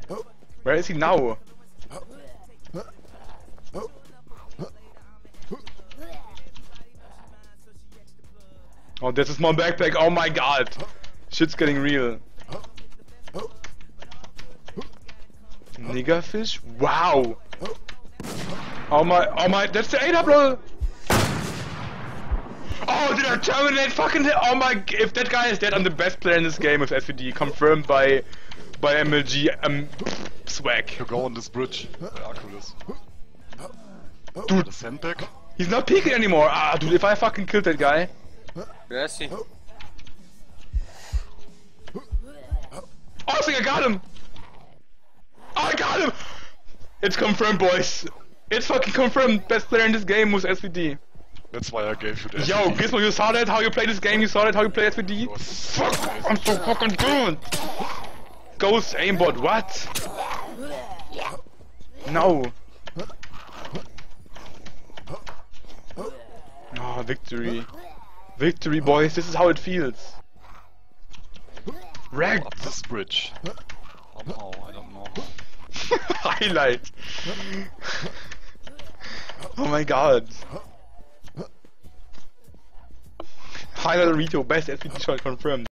Where is he now? Oh, there's a small backpack. Oh my god. Shit's getting real. Niggerfish? Wow. Oh my, that's the 8 upload. Oh, did I terminate fucking him? Oh my, if that guy is dead, I'm the best player in this game with SVD. Confirmed by MLG, swag. You go on this bridge, by Aculus. Dude, The sandbag? he's not peeking anymore. Ah, dude, if I fucking killed that guy. Where is he? Oh, I think I got him! Oh, I got him! It's confirmed, boys. It's fucking confirmed. Best player in this game was SVD. That's why I gave you the Yo, Gizmo, you saw that? How you play this game? You saw that? How you play SVD? Fuck! I'm so fucking good! Ghost aimbot, what? No. Oh, victory. Victory, boys. This is how it feels. Up Wrecked. this bridge. Somehow, I don't know. Highlight. Oh my god. Highlight Rito, best SVD shot confirmed.